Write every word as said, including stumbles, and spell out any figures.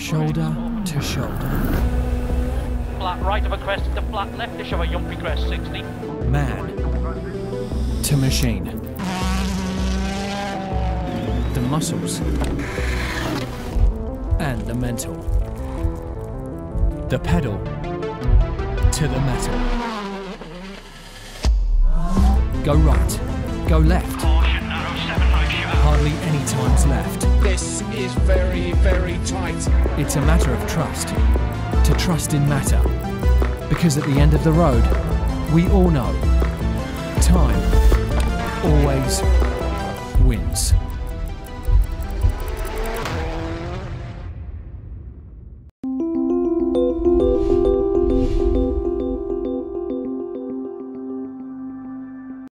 shoulder to shoulder. Flat right of a crest to flat leftish of a yumpy crest, sixty. Man to machine. The muscles and the mental. The pedal to the metal. Go right, go left. Caution, narrow seven right sharp. Hardly any times left. This is very, very tight. It's a matter of trust. To trust in matter. Because at the end of the road, we all know time always wins.